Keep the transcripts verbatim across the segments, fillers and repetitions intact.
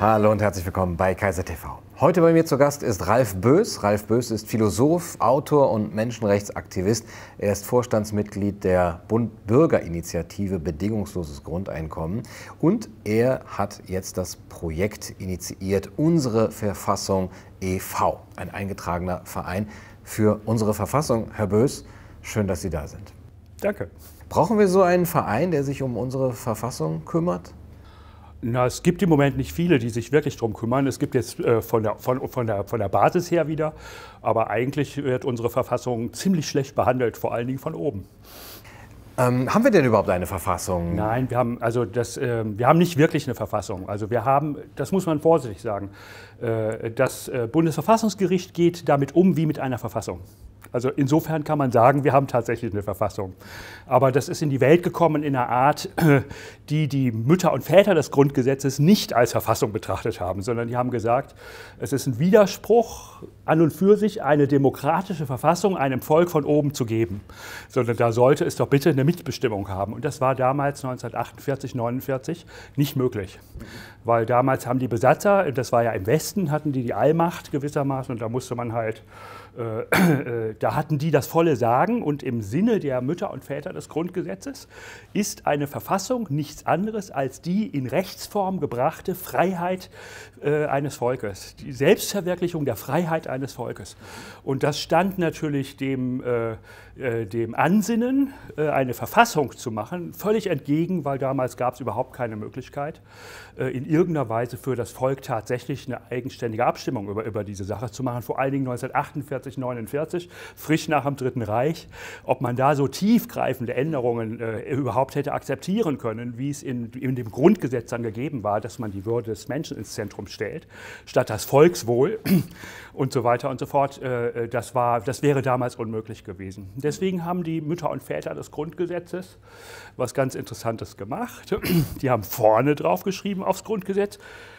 Hallo und herzlich willkommen bei Kaiser T V. Heute bei mir zu Gast ist Ralf Boes. Ralf Boes ist Philosoph, Autor und Menschenrechtsaktivist. Er ist Vorstandsmitglied der Bund-Bürger-Initiative Bedingungsloses Grundeinkommen. Und er hat jetzt das Projekt initiiert, Unsere Verfassung e V, ein eingetragener Verein für unsere Verfassung. Herr Boes, schön, dass Sie da sind. Danke. Brauchen wir so einen Verein, der sich um unsere Verfassung kümmert? Na, es gibt im Moment nicht viele, die sich wirklich darum kümmern. Es gibt jetzt äh, von, der, von, von, der, von der Basis her wieder, aber eigentlich wird unsere Verfassung ziemlich schlecht behandelt, vor allen Dingen von oben. Ähm, haben wir denn überhaupt eine Verfassung? Nein, wir haben, also das, äh, wir haben nicht wirklich eine Verfassung. Also wir haben, das muss man vorsichtig sagen, äh, das äh, Bundesverfassungsgericht geht damit um wie mit einer Verfassung. Also insofern kann man sagen, wir haben tatsächlich eine Verfassung. Aber das ist in die Welt gekommen in einer Art, die die Mütter und Väter des Grundgesetzes nicht als Verfassung betrachtet haben, sondern die haben gesagt, es ist ein Widerspruch an und für sich, eine demokratische Verfassung einem Volk von oben zu geben. Sondern da sollte es doch bitte eine Mitbestimmung haben. Und das war damals neunzehnhundertachtundvierzig, neunundvierzig nicht möglich. Weil damals haben die Besatzer, das war ja im Westen, hatten die die Allmacht gewissermaßen und da musste man halt Äh, äh, da hatten die das volle Sagen und im Sinne der Mütter und Väter des Grundgesetzes ist eine Verfassung nichts anderes als die in Rechtsform gebrachte Freiheit äh, eines Volkes, die Selbstverwirklichung der Freiheit eines Volkes. Und das stand natürlich dem, äh, äh, dem Ansinnen, äh, eine Verfassung zu machen, völlig entgegen, weil damals gab es überhaupt keine Möglichkeit, äh, in irgendeiner Weise für das Volk tatsächlich eine eigenständige Abstimmung über, über diese Sache zu machen, vor allen Dingen neunzehnhundertachtundvierzig, neunundvierzig, frisch nach dem Dritten Reich, ob man da so tiefgreifende Änderungen äh, überhaupt hätte akzeptieren können, wie es in, in dem Grundgesetz dann gegeben war, dass man die Würde des Menschen ins Zentrum stellt, statt das Volkswohl und so weiter und so fort. Äh, das, war, das wäre damals unmöglich gewesen. Deswegen haben die Mütter und Väter des Grundgesetzes was ganz Interessantes gemacht. Die haben vorne drauf geschrieben aufs Grundgesetz,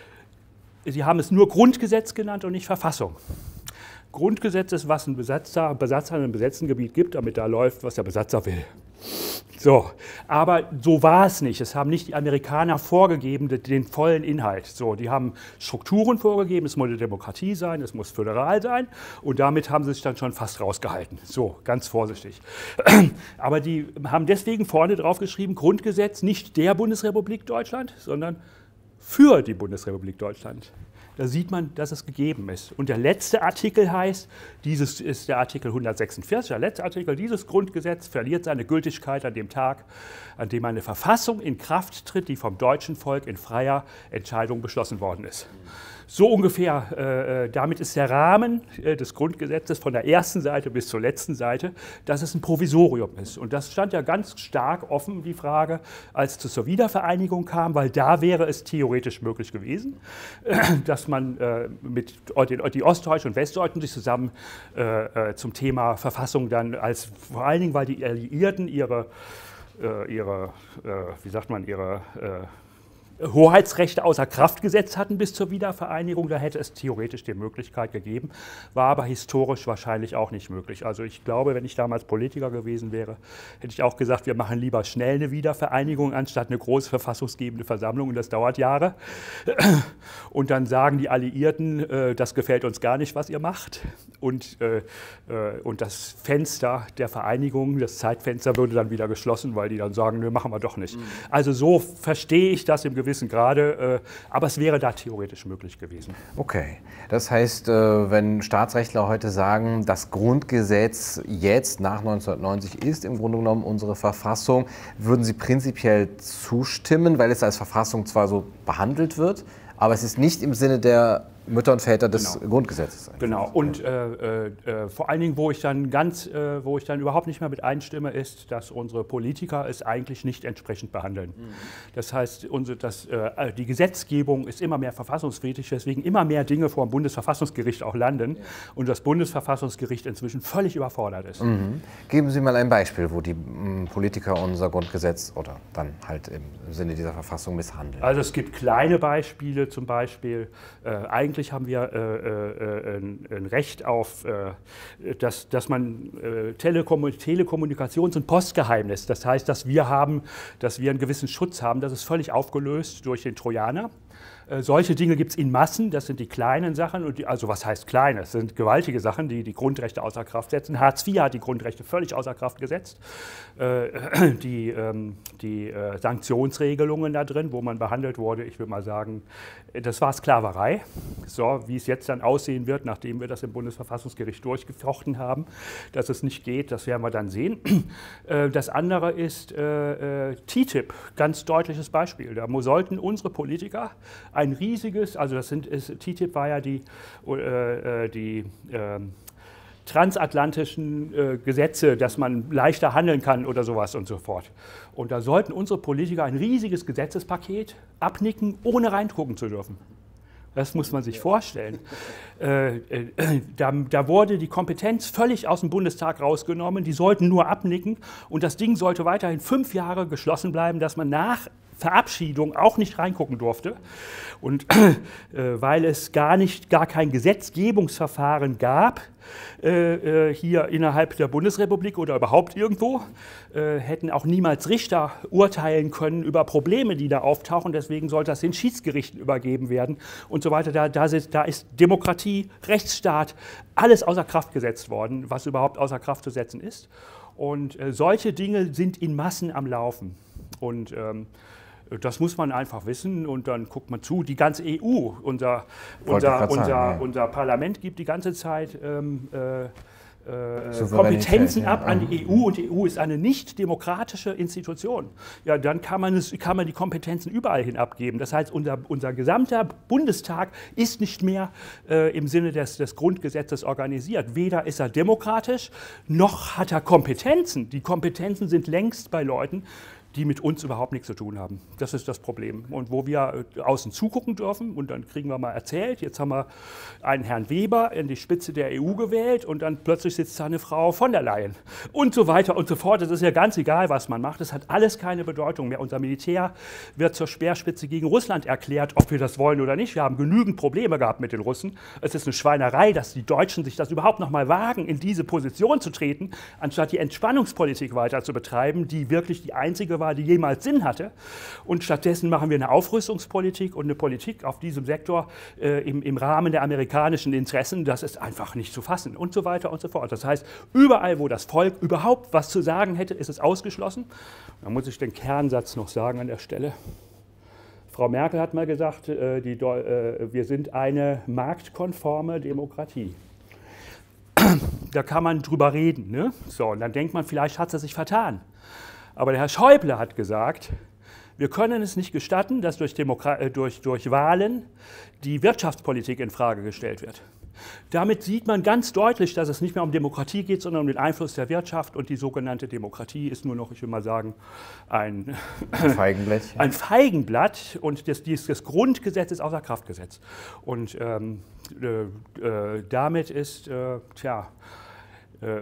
sie haben es nur Grundgesetz genannt und nicht Verfassung. Grundgesetz ist, was ein Besatzer, Besatzer in einem besetzten Gebiet gibt, damit da läuft, was der Besatzer will. So, aber so war es nicht. Es haben nicht die Amerikaner vorgegeben, den vollen Inhalt. So, die haben Strukturen vorgegeben, es muss eine Demokratie sein, es muss föderal sein und damit haben sie sich dann schon fast rausgehalten. So, ganz vorsichtig. Aber die haben deswegen vorne drauf geschrieben, Grundgesetz nicht der Bundesrepublik Deutschland, sondern für die Bundesrepublik Deutschland. Da sieht man, dass es gegeben ist. Und der letzte Artikel heißt, dieses ist der Artikel hundertsechsundvierzig, der letzte Artikel, dieses Grundgesetz verliert seine Gültigkeit an dem Tag, an dem eine Verfassung in Kraft tritt, die vom deutschen Volk in freier Entscheidung beschlossen worden ist. So ungefähr, äh, damit ist der Rahmen äh, des Grundgesetzes von der ersten Seite bis zur letzten Seite, dass es ein Provisorium ist. Und das stand ja ganz stark offen, die Frage, als es zur Wiedervereinigung kam, weil da wäre es theoretisch möglich gewesen, äh, dass man äh, mit den, die Ostdeutschen und Westdeutschen sich zusammen äh, äh, zum Thema Verfassung dann als, vor allen Dingen, weil die Alliierten ihre, äh, ihre äh, wie sagt man, ihre äh, Hoheitsrechte außer Kraft gesetzt hatten bis zur Wiedervereinigung, da hätte es theoretisch die Möglichkeit gegeben, war aber historisch wahrscheinlich auch nicht möglich. Also ich glaube, wenn ich damals Politiker gewesen wäre, hätte ich auch gesagt, wir machen lieber schnell eine Wiedervereinigung, anstatt eine große verfassungsgebende Versammlung und das dauert Jahre. Und dann sagen die Alliierten, das gefällt uns gar nicht, was ihr macht. Und, und das Fenster der Vereinigung, das Zeitfenster würde dann wieder geschlossen, weil die dann sagen, nö, machen wir doch nicht. Also so verstehe ich das im gewissen Grade, äh, aber es wäre da theoretisch möglich gewesen. Okay, das heißt, äh, wenn Staatsrechtler heute sagen, das Grundgesetz jetzt nach neunzehnhundertneunzig ist im Grunde genommen unsere Verfassung, würden Sie prinzipiell zustimmen, weil es als Verfassung zwar so behandelt wird, aber es ist nicht im Sinne der Mütter und Väter des genau. Grundgesetzes. Genau. Und äh, äh, vor allen Dingen, wo ich dann ganz, äh, wo ich dann überhaupt nicht mehr mit einstimme, ist, dass unsere Politiker es eigentlich nicht entsprechend behandeln. Mhm. Das heißt, unsere, das, äh, die Gesetzgebung ist immer mehr verfassungswidrig, weswegen immer mehr Dinge vor dem Bundesverfassungsgericht auch landen ja. und das Bundesverfassungsgericht inzwischen völlig überfordert ist. Mhm. Geben Sie mal ein Beispiel, wo die m, Politiker unser Grundgesetz oder dann halt im Sinne dieser Verfassung misshandeln. Also es gibt kleine Beispiele, zum Beispiel äh, eigentlich Eigentlich haben wir äh, äh, ein, ein Recht auf, äh, dass, dass man äh, Telekom Telekommunikations- und Postgeheimnis, das heißt, dass wir, haben, dass wir einen gewissen Schutz haben, das ist völlig aufgelöst durch den Trojaner. Äh, solche Dinge gibt es in Massen, das sind die kleinen Sachen, und die, also was heißt klein? Das sind gewaltige Sachen, die die Grundrechte außer Kraft setzen. Hartz vier hat die Grundrechte völlig außer Kraft gesetzt. Äh, die ähm, die äh, Sanktionsregelungen da drin, wo man behandelt wurde, ich würde mal sagen, das war Sklaverei. So, wie es jetzt dann aussehen wird, nachdem wir das im Bundesverfassungsgericht durchgefochten haben, dass es nicht geht, das werden wir dann sehen. Äh, das andere ist äh, äh, T T I P, ganz deutliches Beispiel. Da sollten unsere Politiker ein riesiges, also das sind, ist, T T I P war ja die, äh, die äh, transatlantischen äh, Gesetze, dass man leichter handeln kann oder sowas und so fort. Und da sollten unsere Politiker ein riesiges Gesetzespaket abnicken, ohne reingucken zu dürfen. Das muss man sich vorstellen. Äh, äh, da, da wurde die Kompetenz völlig aus dem Bundestag rausgenommen, die sollten nur abnicken und das Ding sollte weiterhin fünf Jahre geschlossen bleiben, dass man nach Verabschiedung auch nicht reingucken durfte. Und äh, weil es gar nicht, gar kein Gesetzgebungsverfahren gab, äh, hier innerhalb der Bundesrepublik oder überhaupt irgendwo, äh, hätten auch niemals Richter urteilen können über Probleme, die da auftauchen. Deswegen sollte das den Schiedsgerichten übergeben werden und so weiter. Da, da, ist, da ist Demokratie, Rechtsstaat, alles außer Kraft gesetzt worden, was überhaupt außer Kraft zu setzen ist. Und äh, solche Dinge sind in Massen am Laufen. Und ähm, das muss man einfach wissen und dann guckt man zu. Die ganze E U, unser, unser, unser, sagen, unser Parlament gibt die ganze Zeit ähm, äh, äh, Kompetenzen ab ja. an die E U und die E U ist eine nicht demokratische Institution. Ja, dann kann man, es, kann man die Kompetenzen überall hin abgeben. Das heißt, unser, unser gesamter Bundestag ist nicht mehr äh, im Sinne des, des Grundgesetzes organisiert. Weder ist er demokratisch, noch hat er Kompetenzen. Die Kompetenzen sind längst bei Leuten, die mit uns überhaupt nichts zu tun haben. Das ist das Problem. Und wo wir außen zugucken dürfen und dann kriegen wir mal erzählt, jetzt haben wir einen Herrn Weber in die Spitze der E U gewählt und dann plötzlich sitzt da eine Frau von der Leyen und so weiter und so fort. Es ist ja ganz egal, was man macht. Das hat alles keine Bedeutung mehr. Unser Militär wird zur Speerspitze gegen Russland erklärt, ob wir das wollen oder nicht. Wir haben genügend Probleme gehabt mit den Russen. Es ist eine Schweinerei, dass die Deutschen sich das überhaupt noch mal wagen, in diese Position zu treten, anstatt die Entspannungspolitik weiter zu betreiben, die wirklich die einzige war, die jemals Sinn hatte. Und stattdessen machen wir eine Aufrüstungspolitik und eine Politik auf diesem Sektor äh, im, im Rahmen der amerikanischen Interessen. Das ist einfach nicht zu fassen und so weiter und so fort. Das heißt, überall, wo das Volk überhaupt was zu sagen hätte, ist es ausgeschlossen. Da muss ich den Kernsatz noch sagen an der Stelle. Frau Merkel hat mal gesagt, äh, die, äh, wir sind eine marktkonforme Demokratie. Da kann man drüber reden. Ne? So, und dann denkt man, vielleicht hat sie sich vertan. Aber der Herr Schäuble hat gesagt, wir können es nicht gestatten, dass durch, Demokra- durch, durch Wahlen die Wirtschaftspolitik in Frage gestellt wird. Damit sieht man ganz deutlich, dass es nicht mehr um Demokratie geht, sondern um den Einfluss der Wirtschaft. Und die sogenannte Demokratie ist nur noch, ich will mal sagen, ein, ein Feigenblättchen. Ein Feigenblatt. Und das, das Grundgesetz ist außer Kraft gesetzt. Und ähm, äh, äh, damit ist, äh, tja, äh,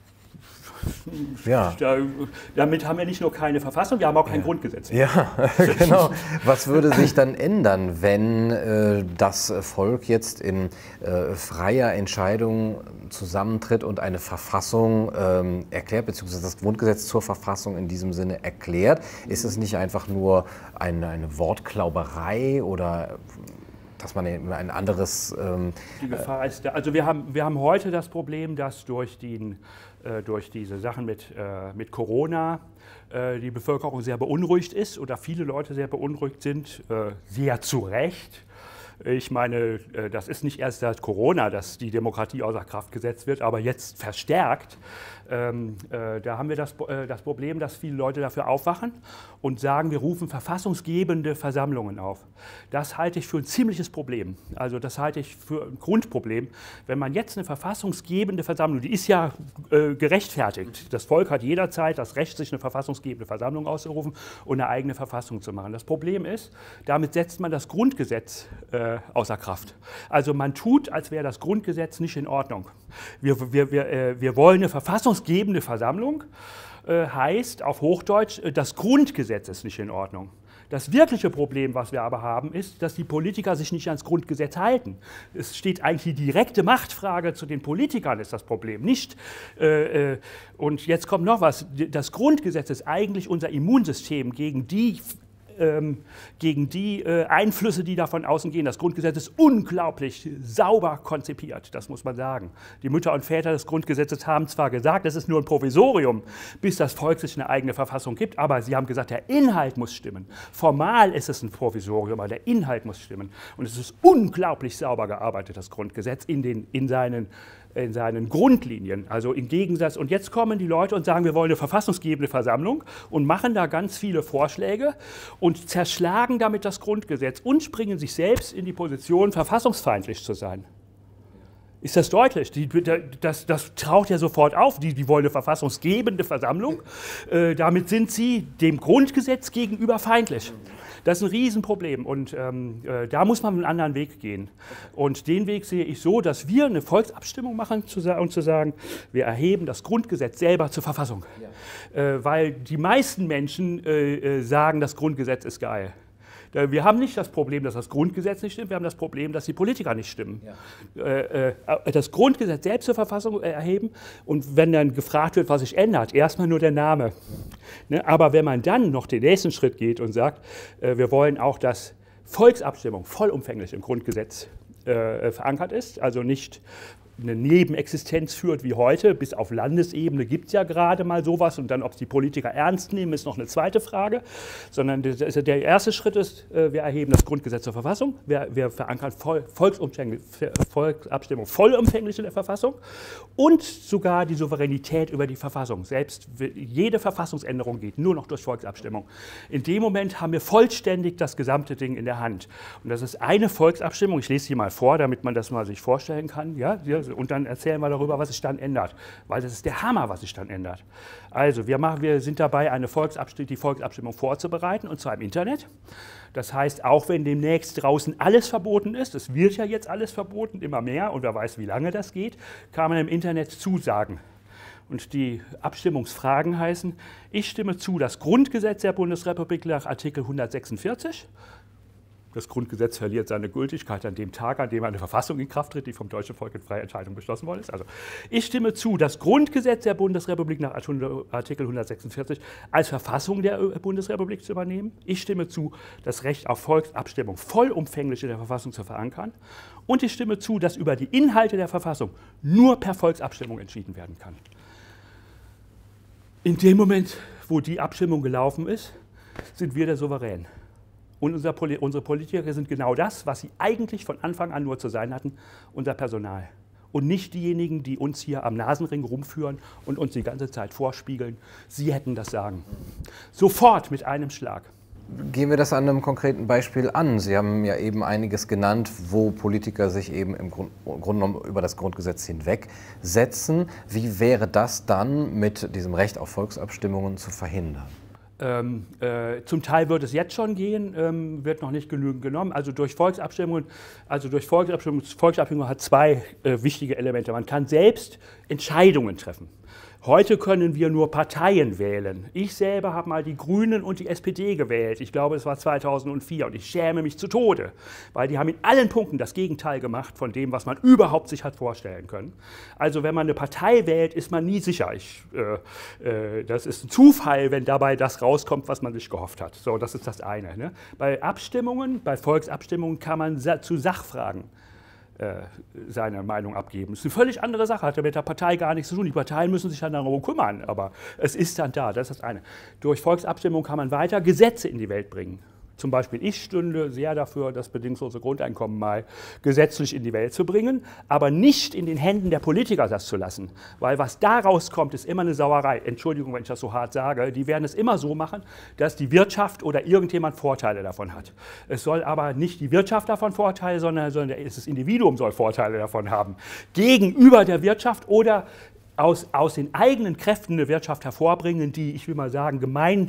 Ja. Da, damit haben wir nicht nur keine Verfassung, wir haben auch kein ja. Grundgesetz. Ja, genau. Was würde sich dann ändern, wenn äh, das Volk jetzt in äh, freier Entscheidung zusammentritt und eine Verfassung ähm, erklärt, beziehungsweise das Grundgesetz zur Verfassung in diesem Sinne erklärt? Ist es nicht einfach nur eine, eine Wortklauberei oder dass man ein anderes... Ähm, die Gefahr ist da. Also wir haben, wir haben heute das Problem, dass durch, den, äh, durch diese Sachen mit, äh, mit Corona äh, die Bevölkerung sehr beunruhigt ist oder viele Leute sehr beunruhigt sind, äh, sehr zu Recht. Ich meine, äh, das ist nicht erst seit Corona, dass die Demokratie außer Kraft gesetzt wird, aber jetzt verstärkt. Ähm, äh, da haben wir das, äh, das Problem, dass viele Leute dafür aufwachen und sagen, wir rufen verfassungsgebende Versammlungen auf. Das halte ich für ein ziemliches Problem. Also das halte ich für ein Grundproblem. Wenn man jetzt eine verfassungsgebende Versammlung, die ist ja äh, gerechtfertigt. Das Volk hat jederzeit das Recht, sich eine verfassungsgebende Versammlung auszurufen und eine eigene Verfassung zu machen. Das Problem ist, damit setzt man das Grundgesetz äh, außer Kraft. Also man tut, als wäre das Grundgesetz nicht in Ordnung. Wir, wir, wir, äh, wir wollen eine verfassungsgebende Versammlung, äh, heißt auf Hochdeutsch, äh, das Grundgesetz ist nicht in Ordnung. Das wirkliche Problem, was wir aber haben, ist, dass die Politiker sich nicht ans Grundgesetz halten. Es steht eigentlich die direkte Machtfrage zu den Politikern, ist das Problem, nicht. Äh, äh, und jetzt kommt noch was, das Grundgesetz ist eigentlich unser Immunsystem gegen die ähm, gegen die äh, Einflüsse, die da von außen gehen. Das Grundgesetz ist unglaublich sauber konzipiert, das muss man sagen. Die Mütter und Väter des Grundgesetzes haben zwar gesagt, es ist nur ein Provisorium, bis das Volk sich eine eigene Verfassung gibt, aber sie haben gesagt, der Inhalt muss stimmen. Formal ist es ein Provisorium, aber der Inhalt muss stimmen. Und es ist unglaublich sauber gearbeitet, das Grundgesetz, in, den, in seinen in seinen Grundlinien, also im Gegensatz. Und jetzt kommen die Leute und sagen, wir wollen eine verfassungsgebende Versammlung und machen da ganz viele Vorschläge und zerschlagen damit das Grundgesetz und bringen sich selbst in die Position, verfassungsfeindlich zu sein. Ist das deutlich? Die, das, das taucht ja sofort auf. Die, die wollen eine verfassungsgebende Versammlung. Äh, damit sind sie dem Grundgesetz gegenüber feindlich. Das ist ein Riesenproblem und ähm, äh, da muss man einen anderen Weg gehen. Und den Weg sehe ich so, dass wir eine Volksabstimmung machen zu und zu sagen, wir erheben das Grundgesetz selber zur Verfassung. Ja. Äh, weil die meisten Menschen äh, äh, sagen, das Grundgesetz ist geil. Wir haben nicht das Problem, dass das Grundgesetz nicht stimmt, wir haben das Problem, dass die Politiker nicht stimmen. Ja. Äh, äh, das Grundgesetz selbst zur Verfassung erheben und wenn dann gefragt wird, was sich ändert, erstmal nur der Name. Ne? Aber wenn man dann noch den nächsten Schritt geht und sagt, äh, wir wollen auch, dass Volksabstimmung vollumfänglich im Grundgesetz äh, verankert ist, also nicht eine Nebenexistenz führt wie heute, bis auf Landesebene gibt es ja gerade mal sowas und dann, ob es die Politiker ernst nehmen, ist noch eine zweite Frage, sondern der erste Schritt ist, wir erheben das Grundgesetz zur Verfassung, wir, wir verankern voll, Volksabstimmung vollumfänglich in der Verfassung und sogar die Souveränität über die Verfassung. Selbst jede Verfassungsänderung geht nur noch durch Volksabstimmung. In dem Moment haben wir vollständig das gesamte Ding in der Hand. Und das ist eine Volksabstimmung, ich lese sie mal vor, damit man das mal sich vorstellen kann, ja, und dann erzählen wir darüber, was sich dann ändert, weil das ist der Hammer, was sich dann ändert. Also wir, machen, wir sind dabei, eine Volksabstimmung, die Volksabstimmung vorzubereiten, und zwar im Internet. Das heißt, auch wenn demnächst draußen alles verboten ist, es wird ja jetzt alles verboten, immer mehr, und wer weiß, wie lange das geht, kann man im Internet zusagen. Und die Abstimmungsfragen heißen, ich stimme zu, das Grundgesetz der Bundesrepublik nach Artikel hundertsechsundvierzig, das Grundgesetz verliert seine Gültigkeit an dem Tag, an dem eine Verfassung in Kraft tritt, die vom deutschen Volk in freier Entscheidung beschlossen worden ist. Also, ich stimme zu, das Grundgesetz der Bundesrepublik nach Artikel hundertsechsundvierzig als Verfassung der Bundesrepublik zu übernehmen. Ich stimme zu, das Recht auf Volksabstimmung vollumfänglich in der Verfassung zu verankern. Und ich stimme zu, dass über die Inhalte der Verfassung nur per Volksabstimmung entschieden werden kann. In dem Moment, wo die Abstimmung gelaufen ist, sind wir der Souverän. Und unser Poli- unsere Politiker sind genau das, was sie eigentlich von Anfang an nur zu sein hatten, unser Personal. Und nicht diejenigen, die uns hier am Nasenring rumführen und uns die ganze Zeit vorspiegeln, sie hätten das Sagen. Sofort mit einem Schlag. Gehen wir das an einem konkreten Beispiel an. Sie haben ja eben einiges genannt, wo Politiker sich eben im Grund, Grunde genommen über das Grundgesetz hinwegsetzen. Wie wäre das dann mit diesem Recht auf Volksabstimmungen zu verhindern? Ähm, äh, zum Teil wird es jetzt schon gehen, ähm, wird noch nicht genügend genommen. Also durch Volksabstimmungen, also durch Volksabstimmungen, Volksabstimmung hat zwei äh, wichtige Elemente. Man kann selbst Entscheidungen treffen. Heute können wir nur Parteien wählen. Ich selber habe mal die Grünen und die S P D gewählt. Ich glaube, es war zweitausendvier und ich schäme mich zu Tode, weil die haben in allen Punkten das Gegenteil gemacht von dem, was man überhaupt sich hat vorstellen können. Also wenn man eine Partei wählt, ist man nie sicher. Ich, äh, äh, das ist ein Zufall, wenn dabei das rauskommt, was man sich gehofft hat. So, das ist das eine. Ne? Bei Abstimmungen, bei Volksabstimmungen kann man sa- zu Sachfragen seine Meinung abgeben. Das ist eine völlig andere Sache, hat ja mit der Partei gar nichts zu tun. Die Parteien müssen sich dann darum kümmern, aber es ist dann da, das ist das eine. Durch Volksabstimmung kann man weiter Gesetze in die Welt bringen. Zum Beispiel, ich stünde sehr dafür, das bedingungslose Grundeinkommen mal gesetzlich in die Welt zu bringen, aber nicht in den Händen der Politiker das zu lassen. Weil was da rauskommt, ist immer eine Sauerei. Entschuldigung, wenn ich das so hart sage. Die werden es immer so machen, dass die Wirtschaft oder irgendjemand Vorteile davon hat. Es soll aber nicht die Wirtschaft davon Vorteile, sondern, sondern das Individuum soll Vorteile davon haben. Gegenüber der Wirtschaft oder aus, aus den eigenen Kräften eine Wirtschaft hervorbringen, die, ich will mal sagen, gemein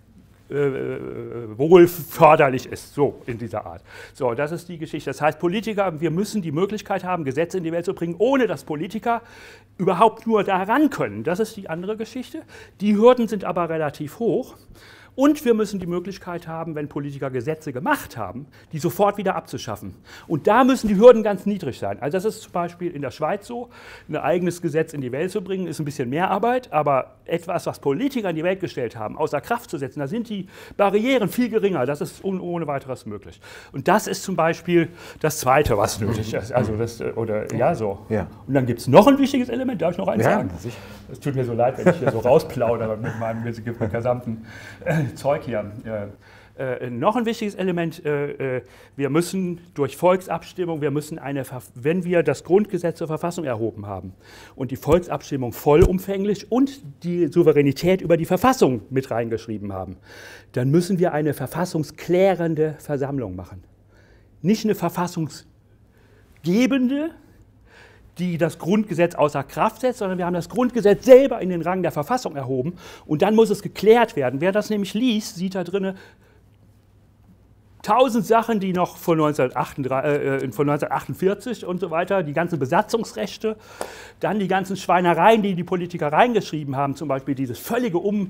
wohl förderlich ist, so in dieser Art. So, das ist die Geschichte. Das heißt, Politiker, wir müssen die Möglichkeit haben, Gesetze in die Welt zu bringen, ohne dass Politiker überhaupt nur daran können. Das ist die andere Geschichte. Die Hürden sind aber relativ hoch. Und wir müssen die Möglichkeit haben, wenn Politiker Gesetze gemacht haben, die sofort wieder abzuschaffen. Und da müssen die Hürden ganz niedrig sein. Also das ist zum Beispiel in der Schweiz so, ein eigenes Gesetz in die Welt zu bringen, ist ein bisschen mehr Arbeit, aber etwas, was Politiker in die Welt gestellt haben, außer Kraft zu setzen, da sind die Barrieren viel geringer, das ist ohne weiteres möglich. Und das ist zum Beispiel das Zweite, was nötig ist. Also das, oder, ja, so. Ja. Und dann gibt es noch ein wichtiges Element, darf ich noch eins Ja, sagen? Es tut mir so leid, wenn ich hier so rausplaudere mit meinem gesamten äh, Zeug hier. Äh, äh, noch ein wichtiges Element, äh, äh, wir müssen durch Volksabstimmung, wir müssen eine, wenn wir das Grundgesetz zur Verfassung erhoben haben und die Volksabstimmung vollumfänglich und die Souveränität über die Verfassung mit reingeschrieben haben, dann müssen wir eine verfassungsklärende Versammlung machen. Nicht eine verfassungsgebende, die das Grundgesetz außer Kraft setzt, sondern wir haben das Grundgesetz selber in den Rang der Verfassung erhoben und dann muss es geklärt werden. Wer das nämlich liest, sieht da drin tausend Sachen, die noch von, neunzehnhundertachtunddreißig, äh, von neunzehnhundertachtundvierzig und so weiter, die ganzen Besatzungsrechte, dann die ganzen Schweinereien, die die Politiker reingeschrieben haben, zum Beispiel dieses völlige um,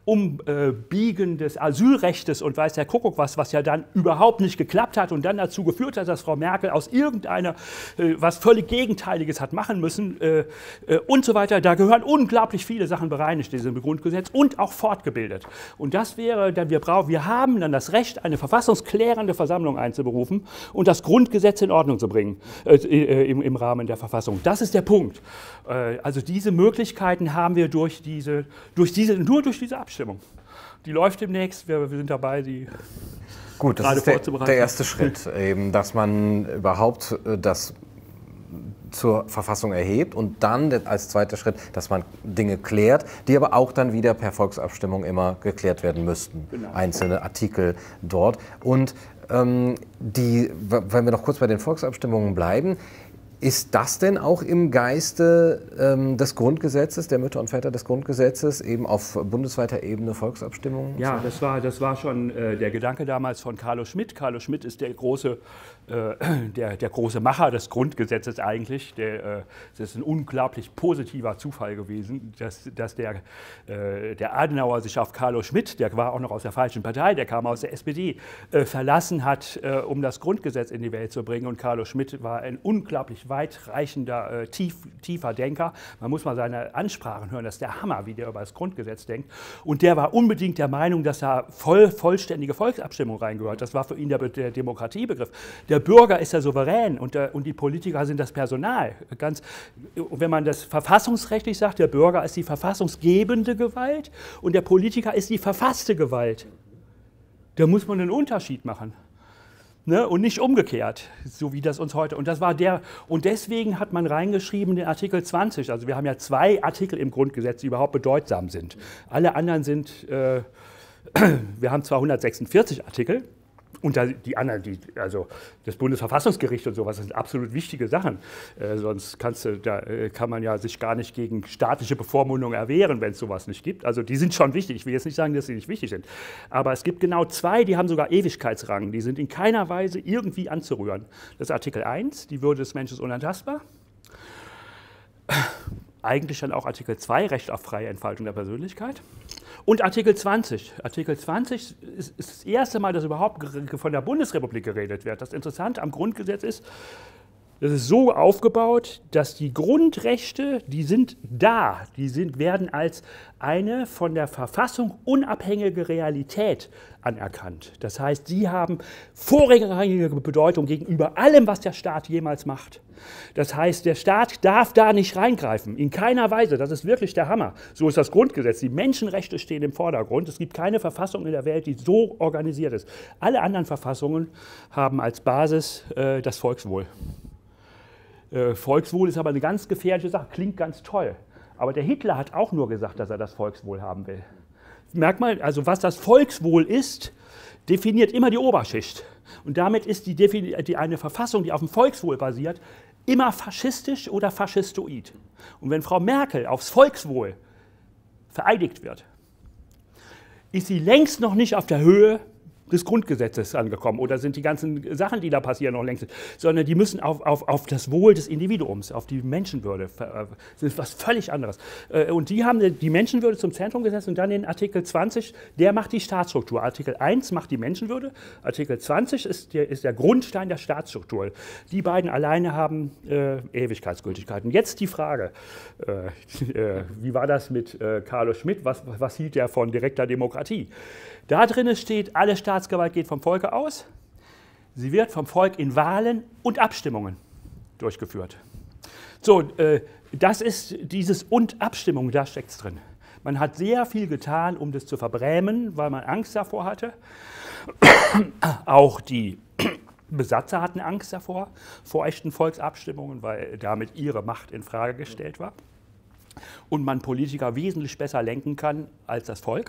Umbiegen des Asylrechtes und weiß der Kuckuck was, was ja dann überhaupt nicht geklappt hat und dann dazu geführt hat, dass Frau Merkel aus irgendeiner, äh, was völlig Gegenteiliges hat machen müssen äh, äh, und so weiter. Da gehören unglaublich viele Sachen bereinigt, diesem Grundgesetz, und auch fortgebildet. Und das wäre, dann wir brauchen, wir haben dann das Recht, eine verfassungsklärende Versammlung einzuberufen und das Grundgesetz in Ordnung zu bringen äh, äh, im, im Rahmen der Verfassung. Das ist der Punkt. Äh, also diese Möglichkeiten haben wir durch diese, durch diese, nur durch diese Abstimmung. Die läuft demnächst, wir, wir sind dabei, die Gut, das ist der, der erste Schritt, eben, dass man überhaupt äh, das zur Verfassung erhebt und dann als zweiter Schritt, dass man Dinge klärt, die aber auch dann wieder per Volksabstimmung immer geklärt werden müssten. Genau. Einzelne Artikel dort. Und ähm, die, wenn wir noch kurz bei den Volksabstimmungen bleiben, ist das denn auch im Geiste ähm, des Grundgesetzes, der Mütter und Väter des Grundgesetzes, eben auf bundesweiter Ebene Volksabstimmungen? Ja, das war, das war schon äh, der Gedanke damals von Carlo Schmitt. Carlo Schmitt ist der große, äh, der, der große Macher des Grundgesetzes eigentlich. Der, äh, das ist ein unglaublich positiver Zufall gewesen, dass, dass der, äh, der Adenauer sich auf Carlo Schmitt, der war auch noch aus der falschen Partei, der kam aus der S P D, äh, verlassen hat, äh, um das Grundgesetz in die Welt zu bringen. Und Carlo Schmitt war ein unglaublich weitreichender, äh, tief, tiefer Denker. Man muss mal seine Ansprachen hören, das ist der Hammer, wie der über das Grundgesetz denkt. Und der war unbedingt der Meinung, dass da voll, vollständige Volksabstimmung reingehört. Das war für ihn der, der Demokratiebegriff. Der Bürger ist der Souverän und, der, und die Politiker sind das Personal. Ganz, wenn man das verfassungsrechtlich sagt, der Bürger ist die verfassungsgebende Gewalt und der Politiker ist die verfasste Gewalt. Da muss man einen Unterschied machen. Ne, und nicht umgekehrt, so wie das uns heute. Und das war der. Und deswegen hat man reingeschrieben den Artikel zwanzig. Also wir haben ja zwei Artikel im Grundgesetz, die überhaupt bedeutsam sind. Alle anderen sind, äh, wir haben zwar hundertsechsundvierzig Artikel. Und die anderen, die, also das Bundesverfassungsgericht und sowas, das sind absolut wichtige Sachen. Äh, sonst kannst du, da äh, kann man ja sich gar nicht gegen staatliche Bevormundung erwehren, wenn es sowas nicht gibt. Also die sind schon wichtig. Ich will jetzt nicht sagen, dass sie nicht wichtig sind. Aber es gibt genau zwei, die haben sogar Ewigkeitsrang. Die sind in keiner Weise irgendwie anzurühren. Das ist Artikel eins, die Würde des Menschen ist unantastbar. Eigentlich dann auch Artikel zwei, Recht auf freie Entfaltung der Persönlichkeit. Und Artikel zwanzig. Artikel zwanzig ist, ist das erste Mal, dass überhaupt von der Bundesrepublik geredet wird. Das Interessante am Grundgesetz ist, das ist so aufgebaut, dass die Grundrechte, die sind da, die sind, werden als eine von der Verfassung unabhängige Realität anerkannt. Das heißt, sie haben vorrangige Bedeutung gegenüber allem, was der Staat jemals macht. Das heißt, der Staat darf da nicht reingreifen, in keiner Weise. Das ist wirklich der Hammer. So ist das Grundgesetz. Die Menschenrechte stehen im Vordergrund. Es gibt keine Verfassung in der Welt, die so organisiert ist. Alle anderen Verfassungen haben als Basis äh, das Volkswohl. Äh, Volkswohl ist aber eine ganz gefährliche Sache, klingt ganz toll. Aber der Hitler hat auch nur gesagt, dass er das Volkswohl haben will. Merkt mal, also was das Volkswohl ist, definiert immer die Oberschicht. Und damit ist die, die, eine Verfassung, die auf dem Volkswohl basiert, immer faschistisch oder faschistoid. Und wenn Frau Merkel aufs Volkswohl vereidigt wird, ist sie längst noch nicht auf der Höhe des Grundgesetzes angekommen oder sind die ganzen Sachen, die da passieren, noch längst, sondern die müssen auf, auf, auf das Wohl des Individuums, auf die Menschenwürde, das ist was völlig anderes. Und die haben die Menschenwürde zum Zentrum gesetzt und dann in Artikel zwanzig, der macht die Staatsstruktur. Artikel eins macht die Menschenwürde, Artikel zwanzig ist der, ist der Grundstein der Staatsstruktur. Die beiden alleine haben äh, Ewigkeitsgültigkeit. Und jetzt die Frage, äh, äh, wie war das mit äh, Carlo Schmitt, was, was hielt er von direkter Demokratie? Da drin steht, alle Staatsgewalt geht vom Volke aus, sie wird vom Volk in Wahlen und Abstimmungen durchgeführt. So, äh, das ist dieses und Abstimmung, da steckt es drin. Man hat sehr viel getan, um das zu verbrämen, weil man Angst davor hatte. Auch die Besatzer hatten Angst davor, vor echten Volksabstimmungen, weil damit ihre Macht in Frage gestellt war. Und man Politiker wesentlich besser lenken kann als das Volk.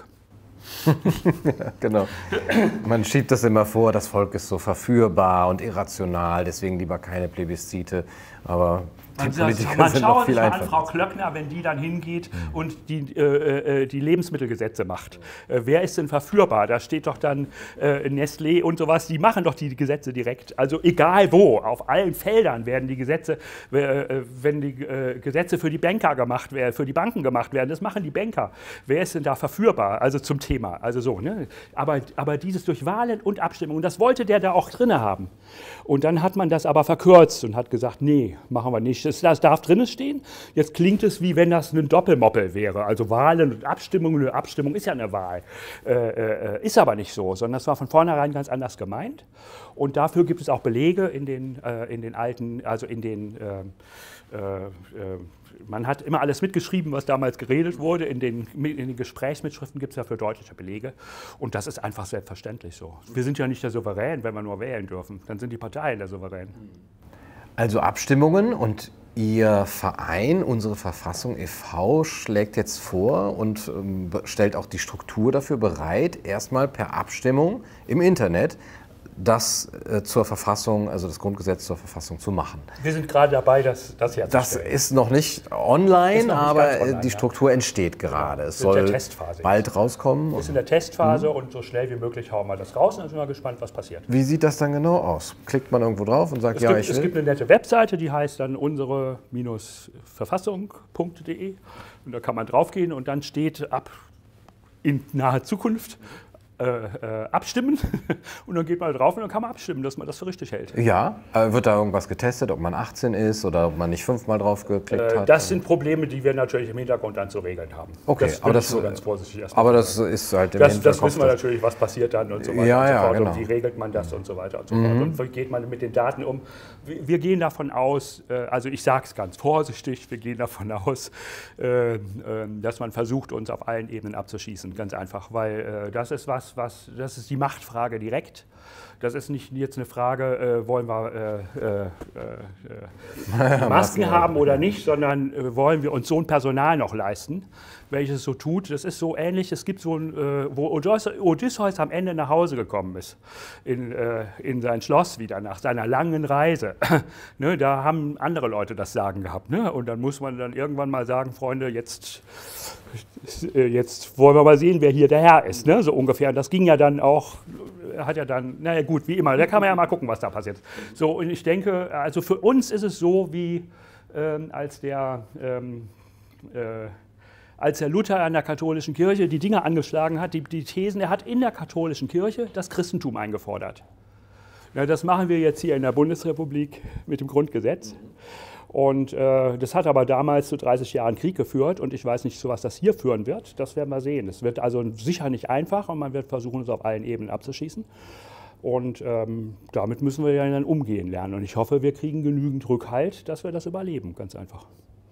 Ja, genau. Man schiebt das immer vor, das Volk ist so verführbar und irrational, deswegen lieber keine Plebiszite. Aber die Politiker man sind schaut noch viel sich mal an einfacher. Frau Klöckner, wenn die dann hingeht mhm. und die, äh, äh, die Lebensmittelgesetze macht. Äh, wer ist denn verführbar? Da steht doch dann äh, Nestlé und sowas, die machen doch die Gesetze direkt. Also egal wo, auf allen Feldern werden die Gesetze, äh, wenn die äh, Gesetze für die Banker gemacht werden, für die Banken gemacht werden, das machen die Banker. Wer ist denn da verführbar? Also zum Thema. Also so, ne? aber, aber dieses durch Wahlen und Abstimmungen, das wollte der da auch drin haben. Und dann hat man das aber verkürzt und hat gesagt, nee, machen wir nicht. Das, das darf drin stehen. Jetzt klingt es, wie wenn das ein Doppelmoppel wäre. Also Wahlen und Abstimmungen. Eine Abstimmung ist ja eine Wahl. Äh, äh, ist aber nicht so, sondern das war von vornherein ganz anders gemeint. Und dafür gibt es auch Belege in den, äh, in den alten, also in den, äh, äh, man hat immer alles mitgeschrieben, was damals geredet wurde. In den, in den Gesprächsmitschriften gibt es dafür deutliche Belege. Und das ist einfach selbstverständlich so. Wir sind ja nicht der Souverän, wenn wir nur wählen dürfen. Dann sind die Parteien der Souverän. Also Abstimmungen und Ihr Verein, unsere Verfassung e V, schlägt jetzt vor und ähm, stellt auch die Struktur dafür bereit, erstmal per Abstimmung im Internet das äh, zur Verfassung, also das Grundgesetz zur Verfassung zu machen. Wir sind gerade dabei, das, das herzustellen. Das ist noch nicht online, ist noch nicht aber online, die Struktur ja. entsteht gerade. Ja, es soll bald jetzt. rauskommen. Wir sind in der Testphase mhm. und so schnell wie möglich hauen wir das raus und dann sind wir gespannt, was passiert. Wie sieht das dann genau aus? Klickt man irgendwo drauf und sagt, es ja, gibt, ich will? Es gibt eine nette Webseite, die heißt dann unsere Verfassung punkt de und da kann man draufgehen und dann steht ab in naher Zukunft Äh, äh, abstimmen und dann geht man drauf und dann kann man abstimmen, dass man das für richtig hält. Ja, äh, wird da irgendwas getestet, ob man achtzehn ist oder ob man nicht fünfmal drauf geklickt äh, hat? Das sind Probleme, die wir natürlich im Hintergrund dann zu regeln haben. Okay, das aber das, so ganz vorsichtig aber das ist halt im das, Hinterkopf. Das wissen wir natürlich, was passiert dann und so weiter ja, und so ja, fort genau. und wie regelt man das und so weiter und so mhm. fort und wie geht man mit den Daten um. Wir, wir gehen davon aus, äh, also ich sage es ganz vorsichtig, wir gehen davon aus, äh, äh, dass man versucht, uns auf allen Ebenen abzuschießen, ganz einfach, weil äh, das ist was, was, das ist die Machtfrage direkt. Das ist nicht jetzt eine Frage, äh, wollen wir äh, äh, äh, Masken haben oder nicht, sondern äh, wollen wir uns so ein Personal noch leisten, welches es so tut. Das ist so ähnlich, es gibt so ein, äh, wo Odysseus am Ende nach Hause gekommen ist, in, äh, in sein Schloss wieder, nach seiner langen Reise. Ne, da haben andere Leute das Sagen gehabt. Ne? Und dann muss man dann irgendwann mal sagen, Freunde, jetzt, jetzt wollen wir mal sehen, wer hier der Herr ist. Ne? So ungefähr. Und das ging ja dann auch, hat ja dann, naja gut, wie immer, da kann man ja mal gucken, was da passiert. So, und ich denke, also für uns ist es so, wie ähm, als der... Ähm, äh, als der Luther an der katholischen Kirche die Dinge angeschlagen hat, die, die Thesen, er hat in der katholischen Kirche das Christentum eingefordert. Ja, das machen wir jetzt hier in der Bundesrepublik mit dem Grundgesetz. Und äh, das hat aber damals zu dreißig Jahren Krieg geführt und ich weiß nicht, zu was das hier führen wird. Das werden wir sehen. Es wird also sicher nicht einfach und man wird versuchen, es auf allen Ebenen abzuschießen. Und ähm, damit müssen wir ja dann umgehen lernen. Und ich hoffe, wir kriegen genügend Rückhalt, dass wir das überleben, ganz einfach.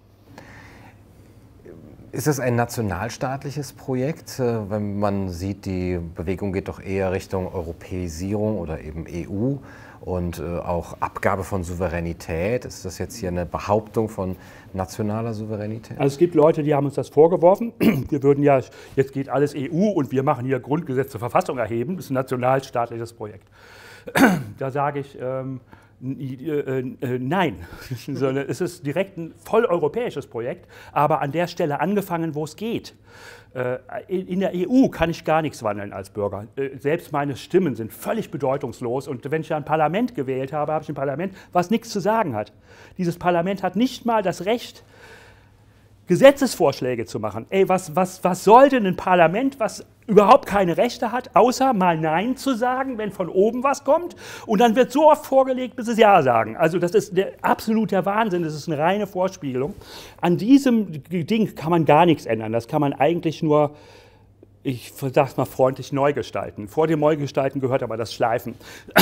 Ist es ein nationalstaatliches Projekt? Wenn man sieht, die Bewegung geht doch eher Richtung Europäisierung oder eben E U und auch Abgabe von Souveränität. Ist das jetzt hier eine Behauptung von nationaler Souveränität? Also es gibt Leute, die haben uns das vorgeworfen. Wir würden ja, jetzt geht alles E U und wir machen hier Grundgesetz zur Verfassung erheben. Das ist ein nationalstaatliches Projekt. Da sage ich, ähm, Äh, äh, nein, sondern es ist direkt ein voll europäisches Projekt, aber an der Stelle angefangen, wo es geht. Äh, in, in der E U kann ich gar nichts wandeln als Bürger. Äh, selbst meine Stimmen sind völlig bedeutungslos und wenn ich ein Parlament gewählt habe, habe ich ein Parlament, was nichts zu sagen hat. Dieses Parlament hat nicht mal das Recht, Gesetzesvorschläge zu machen. Ey, was, was, was soll denn ein Parlament, was überhaupt keine Rechte hat, außer mal Nein zu sagen, wenn von oben was kommt und dann wird so oft vorgelegt, bis es Ja sagen. Also das ist der absolute Wahnsinn, das ist eine reine Vorspiegelung. An diesem Ding kann man gar nichts ändern, das kann man eigentlich nur, ich sag's mal freundlich, neu gestalten. Vor dem Neugestalten gehört aber das Schleifen.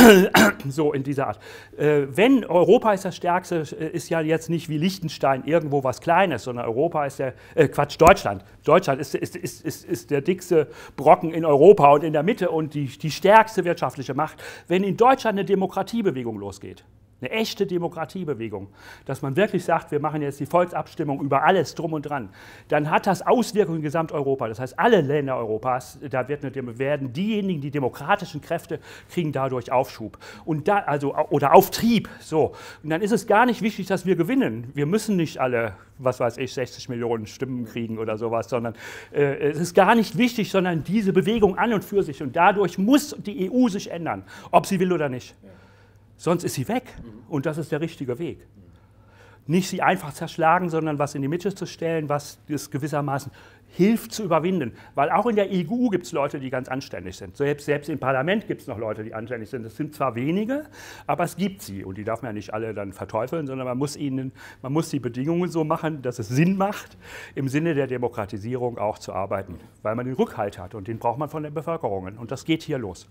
So in dieser Art. Äh, wenn Europa ist das Stärkste, ist ja jetzt nicht wie Liechtenstein irgendwo was Kleines, sondern Europa ist der, äh, Quatsch, Deutschland. Deutschland ist, ist, ist, ist, ist der dickste Brocken in Europa und in der Mitte und die, die stärkste wirtschaftliche Macht. Wenn in Deutschland eine Demokratiebewegung losgeht, eine echte Demokratiebewegung, dass man wirklich sagt, wir machen jetzt die Volksabstimmung über alles drum und dran, dann hat das Auswirkungen in Gesamteuropa. Das heißt, alle Länder Europas, da wird eine, werden diejenigen, die demokratischen Kräfte kriegen dadurch Aufschub und da, also, oder Auftrieb. So. Und dann ist es gar nicht wichtig, dass wir gewinnen. Wir müssen nicht alle, was weiß ich, sechzig Millionen Stimmen kriegen oder sowas, sondern äh, es ist gar nicht wichtig, sondern diese Bewegung an und für sich. Und dadurch muss die E U sich ändern, ob sie will oder nicht. Ja. Sonst ist sie weg und das ist der richtige Weg. Nicht sie einfach zerschlagen, sondern was in die Mitte zu stellen, was es gewissermaßen hilft zu überwinden. Weil auch in der E U gibt es Leute, die ganz anständig sind. Selbst, selbst im Parlament gibt es noch Leute, die anständig sind. Das sind zwar wenige, aber es gibt sie. Und die darf man ja nicht alle dann verteufeln, sondern man muss, ihnen, man muss die Bedingungen so machen, dass es Sinn macht, im Sinne der Demokratisierung auch zu arbeiten. Weil man den Rückhalt hat und den braucht man von den Bevölkerungen. Und das geht hier los.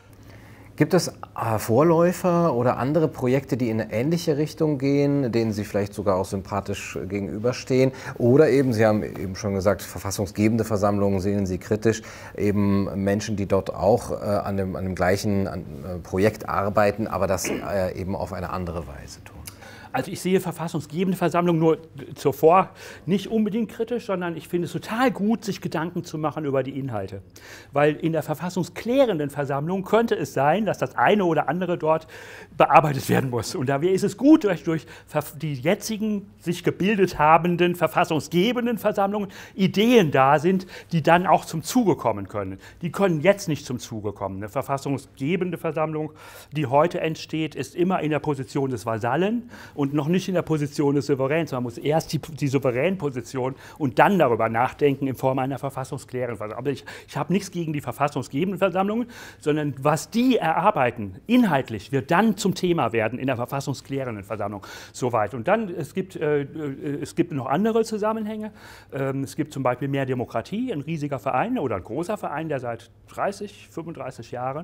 Gibt es Vorläufer oder andere Projekte, die in eine ähnliche Richtung gehen, denen Sie vielleicht sogar auch sympathisch gegenüberstehen? Oder eben, Sie haben eben schon gesagt, verfassungsgebende Versammlungen sehen Sie kritisch, eben Menschen, die dort auch äh, an, dem, an dem gleichen an, äh, Projekt arbeiten, aber das äh, eben auf eine andere Weise tun? Also ich sehe verfassungsgebende Versammlungen nur zuvor nicht unbedingt kritisch, sondern ich finde es total gut, sich Gedanken zu machen über die Inhalte. Weil in der verfassungsklärenden Versammlung könnte es sein, dass das eine oder andere dort bearbeitet werden muss. Und da ist es gut, durch, durch die jetzigen sich gebildet habenden verfassungsgebenden Versammlungen Ideen da sind, die dann auch zum Zuge kommen können. Die können jetzt nicht zum Zuge kommen. Eine verfassungsgebende Versammlung, die heute entsteht, ist immer in der Position des Vasallen und noch nicht in der Position des Souveräns. Man muss erst die, die Souveränposition und dann darüber nachdenken in Form einer verfassungsklärenden Versammlung. Aber ich, ich habe nichts gegen die verfassungsgebenden Versammlungen, sondern was die erarbeiten, inhaltlich, wird dann zum Thema werden in der verfassungsklärenden Versammlung. Soweit. Und dann, es gibt, äh, es gibt noch andere Zusammenhänge. Ähm, es gibt zum Beispiel Mehr Demokratie, ein riesiger Verein oder ein großer Verein, der seit dreißig, fünfunddreißig Jahren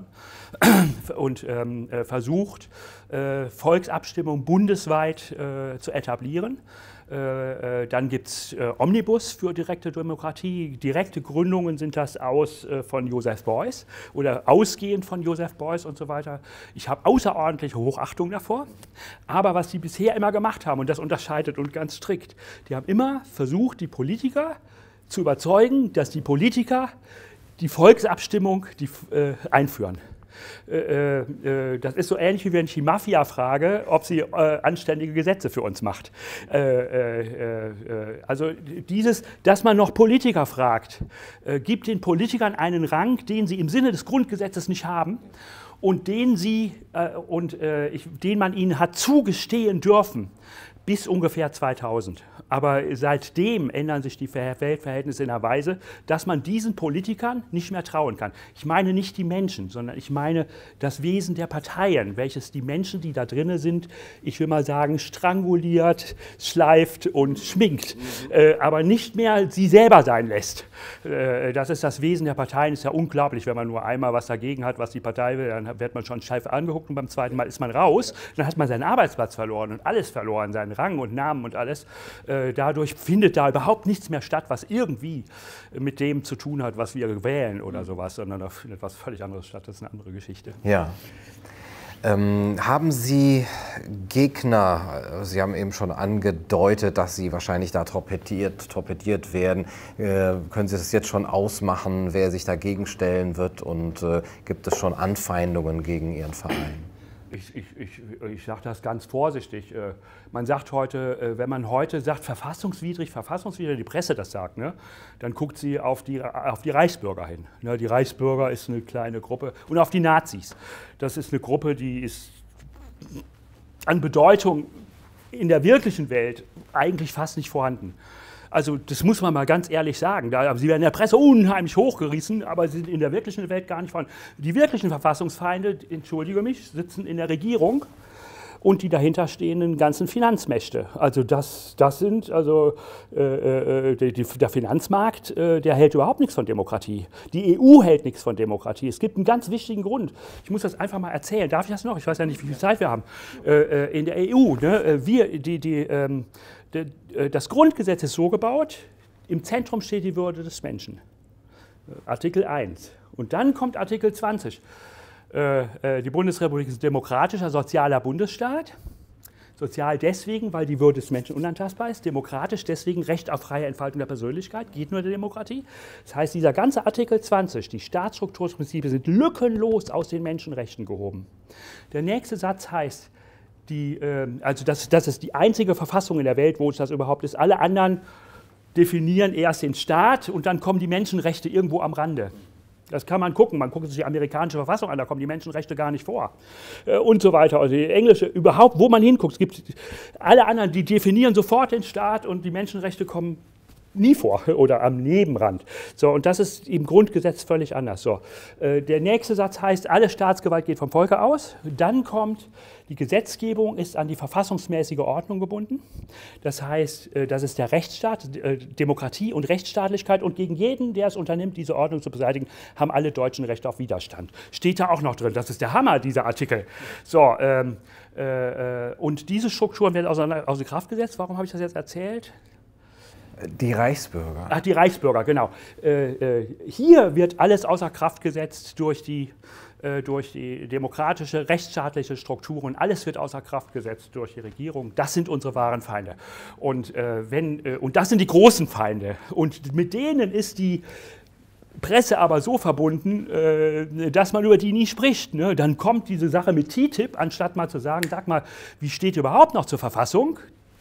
und ähm, äh, versucht, äh, Volksabstimmung bundesweit Äh, zu etablieren. Äh, äh, dann gibt es äh, Omnibus für direkte Demokratie. Direkte Gründungen sind das aus äh, von Joseph Beuys oder ausgehend von Joseph Beuys und so weiter. Ich habe außerordentliche Hochachtung davor. Aber was sie bisher immer gemacht haben, und das unterscheidet uns ganz strikt, die haben immer versucht, die Politiker zu überzeugen, dass die Politiker die Volksabstimmung die, äh, einführen. Äh, äh, das ist so ähnlich, wie wenn ich die Mafia frage, ob sie äh, anständige Gesetze für uns macht. Äh, äh, äh, also dieses, dass man noch Politiker fragt, äh, gibt den Politikern einen Rang, den sie im Sinne des Grundgesetzes nicht haben und den, sie, äh, und, äh, ich, den man ihnen hat zugestehen dürfen. Bis ungefähr zweitausend. Aber seitdem ändern sich die Weltverhältnisse in einer Weise, dass man diesen Politikern nicht mehr trauen kann. Ich meine nicht die Menschen, sondern ich meine das Wesen der Parteien, welches die Menschen, die da drin sind, ich will mal sagen, stranguliert, schleift und schminkt, äh, aber nicht mehr sie selber sein lässt. Äh, das ist das Wesen der Parteien, ist ja unglaublich, wenn man nur einmal was dagegen hat, was die Partei will, dann wird man schon steif angeguckt und beim zweiten Mal ist man raus, dann hat man seinen Arbeitsplatz verloren und alles verloren, seinen Rang und Namen und alles. Äh, dadurch findet da überhaupt nichts mehr statt, was irgendwie mit dem zu tun hat, was wir wählen oder sowas, sondern da findet was völlig anderes statt. Das ist eine andere Geschichte. Ja. Ähm, haben Sie Gegner, Sie haben eben schon angedeutet, dass Sie wahrscheinlich da torpediert, torpediert werden. Äh, können Sie das jetzt schon ausmachen, wer sich dagegen stellen wird und äh, gibt es schon Anfeindungen gegen Ihren Verein? Ich, ich, ich, ich sage das ganz vorsichtig. Man sagt heute, wenn man heute sagt, verfassungswidrig, verfassungswidrig, die Presse das sagt, ne, dann guckt sie auf die, auf die Reichsbürger hin. Ne, die Reichsbürger ist eine kleine Gruppe und auf die Nazis. Das ist eine Gruppe, die ist an Bedeutung in der wirklichen Welt eigentlich fast nicht vorhanden. Also das muss man mal ganz ehrlich sagen. Da, sie werden in der Presse unheimlich hochgerissen, aber sie sind in der wirklichen Welt gar nicht vorhanden. Die wirklichen Verfassungsfeinde, entschuldige mich, sitzen in der Regierung und die dahinterstehenden ganzen Finanzmächte. Also das, das sind, also äh, äh, die, der Finanzmarkt, äh, der hält überhaupt nichts von Demokratie. Die E U hält nichts von Demokratie. Es gibt einen ganz wichtigen Grund. Ich muss das einfach mal erzählen. Darf ich das noch? Ich weiß ja nicht, wie viel Zeit wir haben. Äh, in der E U, ne, wir, die, die, ähm, das Grundgesetz ist so gebaut, im Zentrum steht die Würde des Menschen. Artikel eins. Und dann kommt Artikel zwanzig. Die Bundesrepublik ist ein demokratischer, sozialer Bundesstaat. Sozial deswegen, weil die Würde des Menschen unantastbar ist. Demokratisch deswegen Recht auf freie Entfaltung der Persönlichkeit, geht nur in der Demokratie. Das heißt, dieser ganze Artikel zwanzig, die Staatsstrukturprinzipien sind lückenlos aus den Menschenrechten gehoben. Der nächste Satz heißt, Die, also das, das ist die einzige Verfassung in der Welt, wo es das überhaupt ist. Alle anderen definieren erst den Staat und dann kommen die Menschenrechte irgendwo am Rande. Das kann man gucken. Man guckt sich die amerikanische Verfassung an, da kommen die Menschenrechte gar nicht vor. Und so weiter. Also die englische, überhaupt, wo man hinguckt, es gibt alle anderen, die definieren sofort den Staat und die Menschenrechte kommen nie vor oder am Nebenrand. So, und das ist im Grundgesetz völlig anders. So, äh, der nächste Satz heißt, alle Staatsgewalt geht vom Volke aus. Dann kommt, die Gesetzgebung ist an die verfassungsmäßige Ordnung gebunden. Das heißt, äh, das ist der Rechtsstaat, äh, Demokratie und Rechtsstaatlichkeit. Und gegen jeden, der es unternimmt, diese Ordnung zu beseitigen, haben alle Deutschen Recht auf Widerstand. Steht da auch noch drin. Das ist der Hammer, dieser Artikel. So, ähm, äh, und diese Strukturen werden außer, außer Kraft gesetzt. Warum habe ich das jetzt erzählt? Die Reichsbürger. Ach, die Reichsbürger, genau. Äh, äh, hier wird alles außer Kraft gesetzt durch die, äh, durch die demokratische, rechtsstaatliche Strukturen. Alles wird außer Kraft gesetzt durch die Regierung. Das sind unsere wahren Feinde. Und, äh, wenn, äh, und das sind die großen Feinde. Und mit denen ist die Presse aber so verbunden, äh, dass man über die nie spricht. Ne? Dann kommt diese Sache mit T T I P, anstatt mal zu sagen, sag mal, wie steht überhaupt noch zur Verfassung?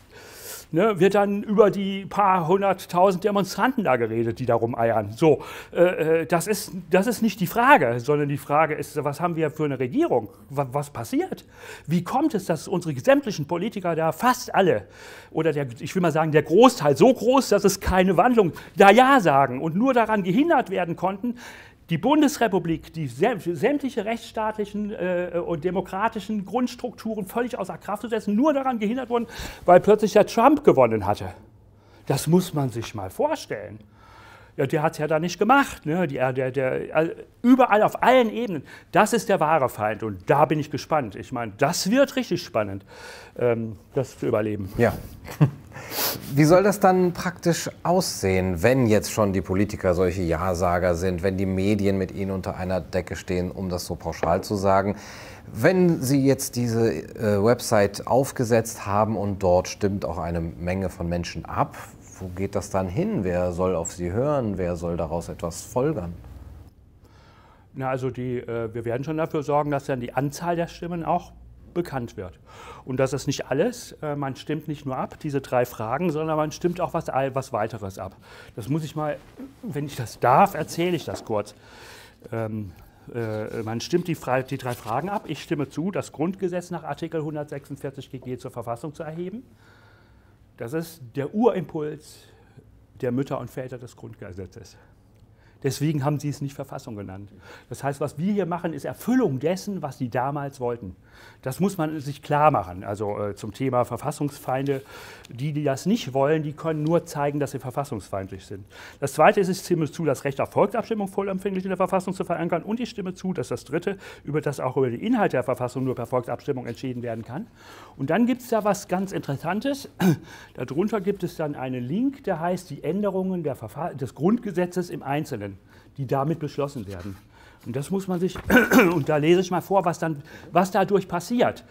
Ne, wird dann über die paar hunderttausend Demonstranten da geredet, die da rumeiern. So, äh, das, ist, das ist nicht die Frage, sondern die Frage ist, was haben wir für eine Regierung? Was, was passiert? Wie kommt es, dass unsere sämtlichen Politiker da fast alle, oder der, ich will mal sagen, der Großteil, so groß, dass es keine Wandlung, da Ja sagen und nur daran gehindert werden konnten, die Bundesrepublik, die sämtliche rechtsstaatlichen äh, und demokratischen Grundstrukturen völlig außer Kraft zu setzen, nur daran gehindert wurden, weil plötzlich der Trump gewonnen hatte. Das muss man sich mal vorstellen. Ja, der hat es ja da nicht gemacht. Ne? Die, der, der, also überall auf allen Ebenen. Das ist der wahre Feind und da bin ich gespannt. Ich meine, das wird richtig spannend, ähm, das zu überleben. Ja. Wie soll das dann praktisch aussehen, wenn jetzt schon die Politiker solche Ja-Sager sind, wenn die Medien mit ihnen unter einer Decke stehen, um das so pauschal zu sagen? Wenn Sie jetzt diese äh, Website aufgesetzt haben und dort stimmt auch eine Menge von Menschen ab, wo geht das dann hin? Wer soll auf Sie hören? Wer soll daraus etwas folgern? Na, also die, äh, wir werden schon dafür sorgen, dass dann die Anzahl der Stimmen auch bekannt wird. Und das ist nicht alles. Äh, man stimmt nicht nur ab, diese drei Fragen, sondern man stimmt auch was, was weiteres ab. Das muss ich mal, wenn ich das darf, erzähle ich das kurz. Ähm, äh, man stimmt die, die drei Fragen ab. Ich stimme zu, das Grundgesetz nach Artikel hundertsechsundvierzig G G zur Verfassung zu erheben. Das ist der Urimpuls der Mütter und Väter des Grundgesetzes. Deswegen haben sie es nicht Verfassung genannt. Das heißt, was wir hier machen, ist Erfüllung dessen, was sie damals wollten. Das muss man sich klar machen. Also äh, zum Thema Verfassungsfeinde, die, die das nicht wollen, die können nur zeigen, dass sie verfassungsfeindlich sind. Das Zweite ist, ich stimme zu, das Recht auf Volksabstimmung vollumfänglich in der Verfassung zu verankern. Und ich stimme zu, dass das Dritte, über das auch über die Inhalte der Verfassung nur per Volksabstimmung entschieden werden kann. Und dann gibt es da was ganz Interessantes. Darunter gibt es dann einen Link, der heißt die Änderungen der des Grundgesetzes im Einzelnen, die damit beschlossen werden. Und das muss man sich, und da lese ich mal vor, was, dann, was dadurch passiert.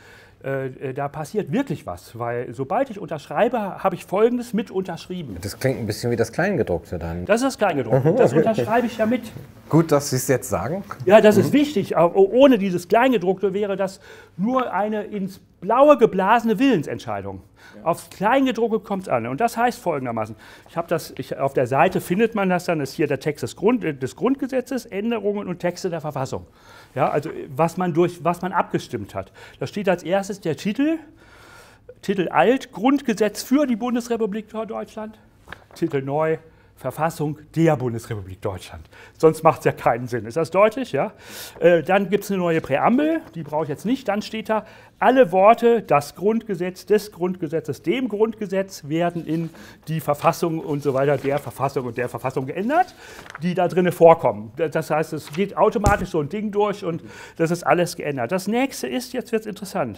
äh, da passiert wirklich was, weil sobald ich unterschreibe, habe ich Folgendes mit unterschrieben. Das klingt ein bisschen wie das Kleingedruckte dann. Das ist das Kleingedruckte, das unterschreibe ich ja mit. Gut, dass Sie es jetzt sagen. Ja, das ist wichtig. Ohne dieses Kleingedruckte wäre das nur eine ins Blaue geblasene Willensentscheidung. Ja. Aufs Kleingedruckte kommt es an. Und das heißt folgendermaßen, ich habe das, ich, auf der Seite findet man das dann, ist hier der Text des, Grund, des Grundgesetzes, Änderungen und Texte der Verfassung. Ja, also was man, durch, was man abgestimmt hat. Da steht als erstes der Titel, Titel alt, Grundgesetz für die Bundesrepublik Deutschland, Titel neu, Verfassung der Bundesrepublik Deutschland. Sonst macht es ja keinen Sinn. Ist das deutlich? Ja? Äh, dann gibt es eine neue Präambel, die brauche ich jetzt nicht. Dann steht da, alle Worte, das Grundgesetz, des Grundgesetzes, dem Grundgesetz werden in die Verfassung und so weiter, der Verfassung und der Verfassung geändert, die da drin vorkommen. Das heißt, es geht automatisch so ein Ding durch und das ist alles geändert. Das nächste ist, jetzt wird es interessant,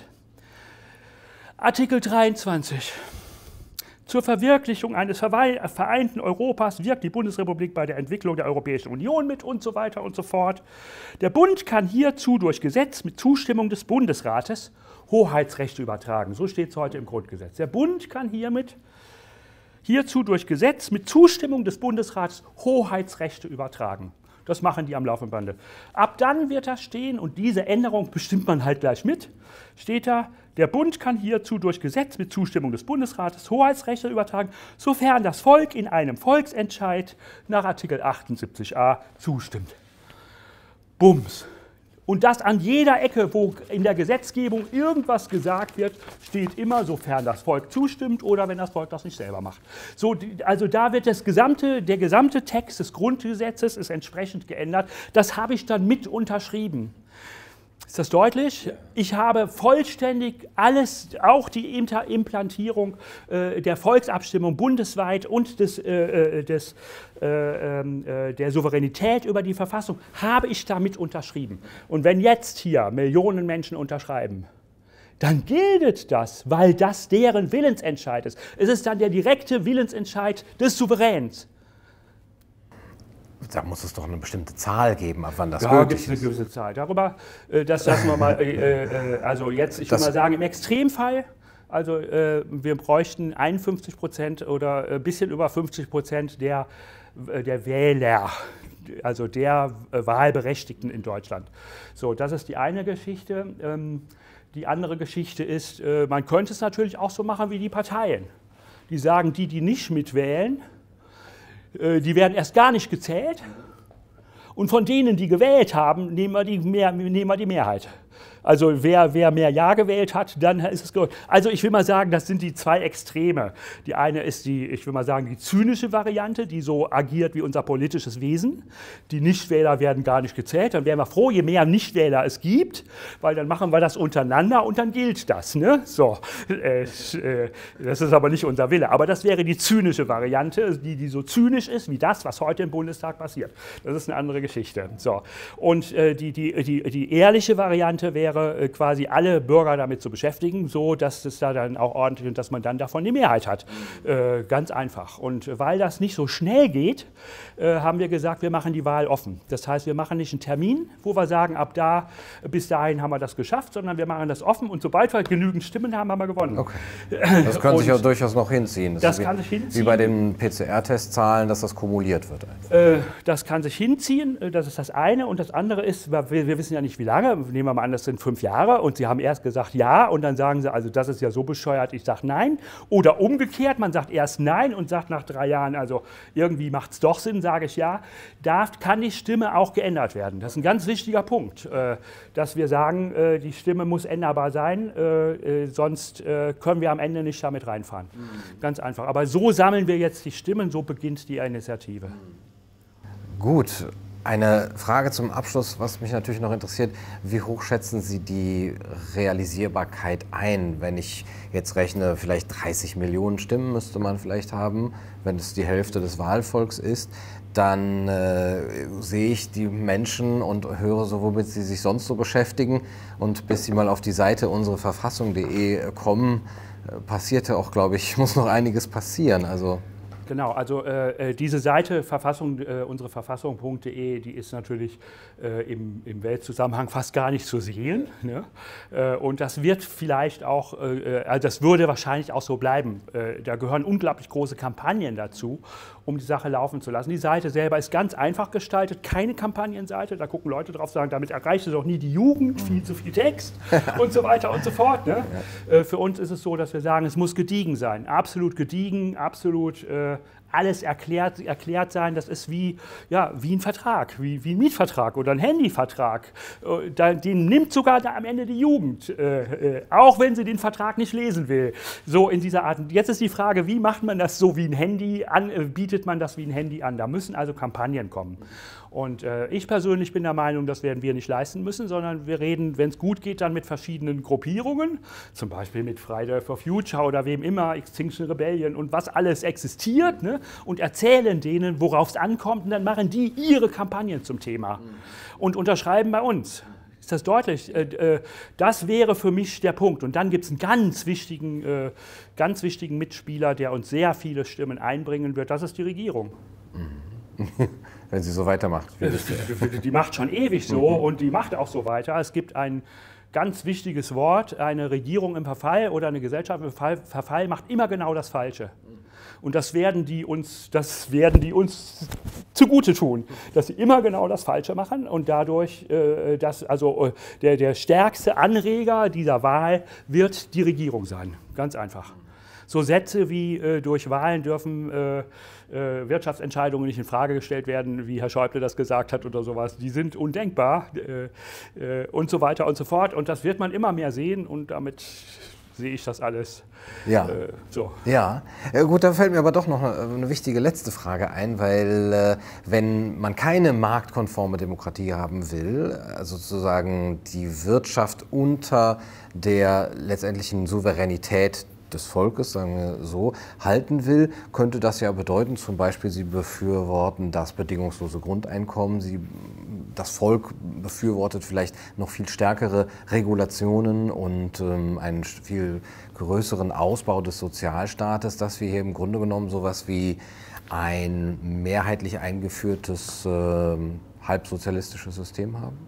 Artikel dreiundzwanzig. Zur Verwirklichung eines vereinten Europas wirkt die Bundesrepublik bei der Entwicklung der Europäischen Union mit und so weiter und so fort. Der Bund kann hierzu durch Gesetz mit Zustimmung des Bundesrates Hoheitsrechte übertragen. So steht es heute im Grundgesetz. Der Bund kann hiermit hierzu durch Gesetz mit Zustimmung des Bundesrates Hoheitsrechte übertragen. Das machen die am laufenden Bande. Ab dann wird da stehen, und diese Änderung bestimmt man halt gleich mit, steht da, der Bund kann hierzu durch Gesetz mit Zustimmung des Bundesrates Hoheitsrechte übertragen, sofern das Volk in einem Volksentscheid nach Artikel achtundsiebzig a zustimmt. Bums. Und das an jeder Ecke, wo in der Gesetzgebung irgendwas gesagt wird, steht immer, sofern das Volk zustimmt oder wenn das Volk das nicht selber macht. So, also da wird das gesamte, der gesamte Text des Grundgesetzes ist entsprechend geändert. Das habe ich dann mit unterschrieben. Ist das deutlich? Ja. Ich habe vollständig alles, auch die Implantierung äh, der Volksabstimmung bundesweit und des, äh, des, äh, äh, der Souveränität über die Verfassung, habe ich damit unterschrieben. Und wenn jetzt hier Millionen Menschen unterschreiben, dann gilt das, weil das deren Willensentscheid ist. Es ist dann der direkte Willensentscheid des Souveräns. Da muss es doch eine bestimmte Zahl geben, ab wann das ja, gültig ist. Ja, gibt es eine gewisse Zahl. Darüber, äh, das lassen wir mal, äh, äh, also jetzt, ich würde mal sagen, im Extremfall, also äh, wir bräuchten einundfünfzig Prozent oder ein bisschen über fünfzig Prozent der, äh, der Wähler, also der äh, Wahlberechtigten in Deutschland. So, das ist die eine Geschichte. Ähm, die andere Geschichte ist, äh, man könnte es natürlich auch so machen wie die Parteien. Die sagen, die, die nicht mitwählen, die werden erst gar nicht gezählt und von denen, die gewählt haben, nehmen wir die, mehr, nehmen wir die Mehrheit. Also wer, wer mehr Ja gewählt hat, dann ist es gut. Also ich will mal sagen, das sind die zwei Extreme. Die eine ist die, ich will mal sagen, die zynische Variante, die so agiert wie unser politisches Wesen. Die Nichtwähler werden gar nicht gezählt. Dann wären wir froh, je mehr Nichtwähler es gibt, weil dann machen wir das untereinander und dann gilt das. Ne? So, äh, äh, das ist aber nicht unser Wille. Aber das wäre die zynische Variante, die, die so zynisch ist wie das, was heute im Bundestag passiert. Das ist eine andere Geschichte. So. Und äh, die, die, die, die ehrliche Variante wäre, quasi alle Bürger damit zu beschäftigen, so dass es da dann auch ordentlich und dass man dann davon die Mehrheit hat. Äh, ganz einfach. Und weil das nicht so schnell geht, äh, haben wir gesagt, wir machen die Wahl offen. Das heißt, wir machen nicht einen Termin, wo wir sagen, ab da, bis dahin haben wir das geschafft, sondern wir machen das offen und sobald wir genügend Stimmen haben, haben wir gewonnen. Okay. Das kann sich ja durchaus noch hinziehen. Das, das ist kann wie, sich hinziehen. Wie bei den P C R-Testzahlen, dass das kumuliert wird. Äh, das kann sich hinziehen, das ist das eine. Und das andere ist, wir, wir wissen ja nicht, wie lange. Nehmen wir mal an, das sind fünf Jahre und Sie haben erst gesagt ja und dann sagen Sie, also das ist ja so bescheuert, ich sage nein. Oder umgekehrt, man sagt erst nein und sagt nach drei Jahren, also irgendwie macht es doch Sinn, sage ich ja. Da kann die Stimme auch geändert werden. Das ist ein ganz wichtiger Punkt, äh, dass wir sagen, äh, die Stimme muss änderbar sein, äh, äh, sonst äh, können wir am Ende nicht damit reinfahren. Mhm. Ganz einfach. Aber so sammeln wir jetzt die Stimmen, so beginnt die Initiative. Gut. Eine Frage zum Abschluss, was mich natürlich noch interessiert, wie hoch schätzen Sie die Realisierbarkeit ein? Wenn ich jetzt rechne, vielleicht dreißig Millionen Stimmen müsste man vielleicht haben, wenn es die Hälfte des Wahlvolks ist, dann äh, sehe ich die Menschen und höre so, womit sie sich sonst so beschäftigen. Und bis sie mal auf die Seite unsere Verfassung punkt de kommen, passierte auch, glaube ich, muss noch einiges passieren. Also Genau, also äh, diese Seite, Verfassung, äh, unsere Verfassung punkt de, die ist natürlich äh, im, im Weltzusammenhang fast gar nicht zu sehen. Ne? Äh, und das wird vielleicht auch, äh, also das würde wahrscheinlich auch so bleiben. Äh, da gehören unglaublich große Kampagnen dazu, um die Sache laufen zu lassen. Die Seite selber ist ganz einfach gestaltet, keine Kampagnenseite. Da gucken Leute drauf, sagen, damit erreicht es auch nie die Jugend, viel zu viel Text und so weiter und so fort. Ne? Ja. Äh, für uns ist es so, dass wir sagen, es muss gediegen sein, absolut gediegen, absolut äh, alles erklärt, erklärt sein. Das ist wie, ja, wie ein Vertrag, wie, wie ein Mietvertrag oder ein Handyvertrag. Äh, den nimmt sogar am Ende die Jugend, äh, äh, auch wenn sie den Vertrag nicht lesen will. So in dieser Art. Jetzt ist die Frage, wie macht man das so wie ein Handy an, äh, bietet man das wie ein Handy an? Da müssen also Kampagnen kommen. Und äh, ich persönlich bin der Meinung, das werden wir nicht leisten müssen, sondern wir reden, wenn es gut geht, dann mit verschiedenen Gruppierungen, zum Beispiel mit Friday for Future oder wem immer, Extinction Rebellion und was alles existiert, ne? Und erzählen denen, worauf es ankommt, und dann machen die ihre Kampagnen zum Thema und unterschreiben bei uns. Ist das deutlich? Das wäre für mich der Punkt. Und dann gibt es einen ganz wichtigen, ganz wichtigen Mitspieler, der uns sehr viele Stimmen einbringen wird. Das ist die Regierung. Wenn sie so weitermacht. Die macht schon ewig so und die macht auch so weiter. Es gibt ein ganz wichtiges Wort, eine Regierung im Verfall oder eine Gesellschaft im Verfall, Verfall macht immer genau das Falsche. Und das werden die uns, das werden die uns zugute tun, dass sie immer genau das Falsche machen und dadurch, äh, dass, also äh, der, der stärkste Anreger dieser Wahl wird die Regierung sein. Ganz einfach. So Sätze wie äh, durch Wahlen dürfen äh, äh, Wirtschaftsentscheidungen nicht in Frage gestellt werden, wie Herr Schäuble das gesagt hat oder sowas, die sind undenkbar äh, äh, und so weiter und so fort. Und das wird man immer mehr sehen und damit sehe ich das alles. Ja. Äh, so. Ja, ja, gut, da fällt mir aber doch noch eine, eine wichtige letzte Frage ein, weil äh, wenn man keine marktkonforme Demokratie haben will, also sozusagen die Wirtschaft unter der letztendlichen Souveränität des Volkes, sagen wir so, halten will, könnte das ja bedeuten, zum Beispiel, Sie befürworten das bedingungslose Grundeinkommen, Sie, das Volk befürwortet vielleicht noch viel stärkere Regulationen und ähm, einen viel größeren Ausbau des Sozialstaates, dass wir hier im Grunde genommen sowas wie ein mehrheitlich eingeführtes äh, halbsozialistisches System haben?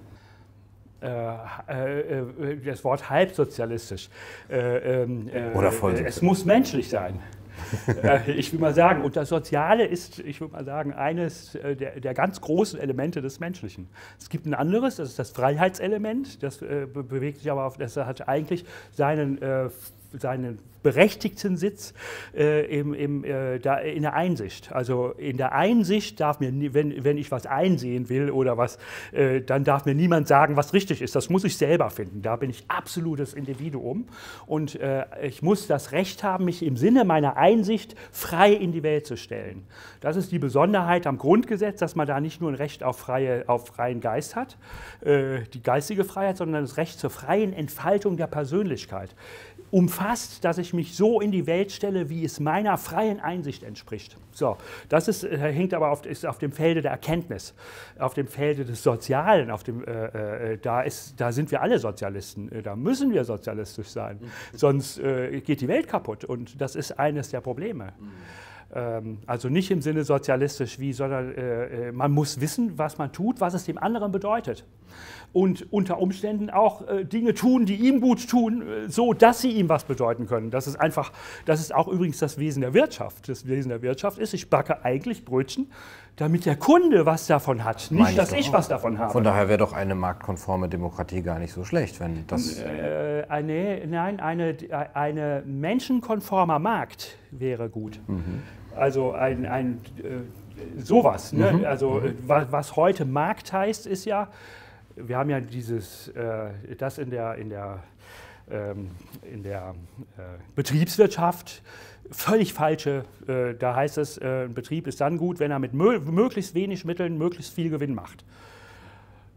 Äh, äh, das Wort halbsozialistisch. Äh, äh, Oder voll. Es muss menschlich sein. äh, ich will mal sagen, und das Soziale ist, ich will mal sagen, eines der, der ganz großen Elemente des Menschlichen. Es gibt ein anderes, das ist das Freiheitselement, das äh, bewegt sich aber auf, das hat eigentlich seinen, äh, seinen berechtigten Sitz äh, im, im, äh, da in der Einsicht. Also in der Einsicht darf mir, nie, wenn, wenn ich was einsehen will oder was, äh, dann darf mir niemand sagen, was richtig ist. Das muss ich selber finden. Da bin ich absolutes Individuum und äh, ich muss das Recht haben, mich im Sinne meiner Einsicht frei in die Welt zu stellen. Das ist die Besonderheit am Grundgesetz, dass man da nicht nur ein Recht auf, freie, auf freien Geist hat, äh, die geistige Freiheit, sondern das Recht zur freien Entfaltung der Persönlichkeit. Umfasst, dass ich mich so in die Welt stelle, wie es meiner freien Einsicht entspricht. So, das ist, hängt aber auf, ist auf dem Felde der Erkenntnis, auf dem Felde des Sozialen, auf dem, äh, äh, da, ist, da sind wir alle Sozialisten, da müssen wir sozialistisch sein, mhm. sonst äh, geht die Welt kaputt und das ist eines der Probleme. Mhm. Also nicht im Sinne sozialistisch wie, sondern äh, man muss wissen, was man tut, was es dem anderen bedeutet. Und unter Umständen auch äh, Dinge tun, die ihm gut tun, äh, so dass sie ihm was bedeuten können. Das ist einfach, das ist auch übrigens das Wesen der Wirtschaft. Das Wesen der Wirtschaft ist, ich backe eigentlich Brötchen, damit der Kunde was davon hat, nicht, Meine dass ich, ich was davon habe. Von daher wäre doch eine marktkonforme Demokratie gar nicht so schlecht, wenn das... Äh, eine, nein, eine, eine menschenkonformer Markt wäre gut. Mhm. Also ein, ein äh, sowas. Ne? Mhm. Also mhm. was, was heute Markt heißt, ist ja, wir haben ja dieses, äh, das in der, in der, ähm, in der äh, Betriebswirtschaft völlig falsche. Äh, da heißt es, äh, ein Betrieb ist dann gut, wenn er mit mö möglichst wenig Mitteln möglichst viel Gewinn macht.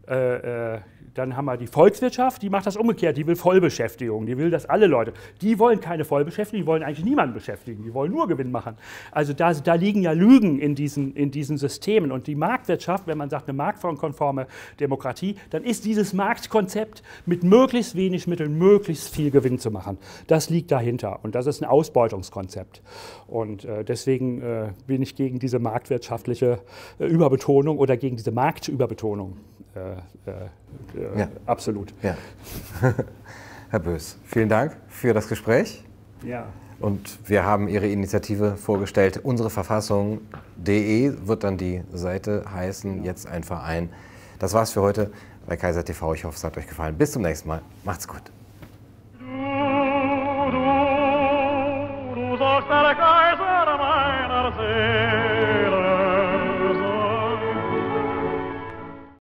Äh, äh, Dann haben wir die Volkswirtschaft, die macht das umgekehrt, die will Vollbeschäftigung, die will, dass alle Leute, die wollen keine Vollbeschäftigung, die wollen eigentlich niemanden beschäftigen, die wollen nur Gewinn machen. Also da, da liegen ja Lügen in diesen, in diesen Systemen. Und die Marktwirtschaft, wenn man sagt, eine marktkonforme Demokratie, dann ist dieses Marktkonzept mit möglichst wenig Mitteln möglichst viel Gewinn zu machen. Das liegt dahinter und das ist ein Ausbeutungskonzept. Und äh, deswegen äh, bin ich gegen diese marktwirtschaftliche äh, Überbetonung oder gegen diese Marktüberbetonung. Äh, äh, ja. Absolut. Ja. Herr Bös, vielen Dank für das Gespräch. Ja. Und wir haben Ihre Initiative vorgestellt. Unsere Verfassung punkt de wird dann die Seite heißen. Jetzt ein Verein. Das war's für heute bei Kaiser T V. Ich hoffe, es hat euch gefallen. Bis zum nächsten Mal. Macht's gut. Du, du, du sollst der Kaiser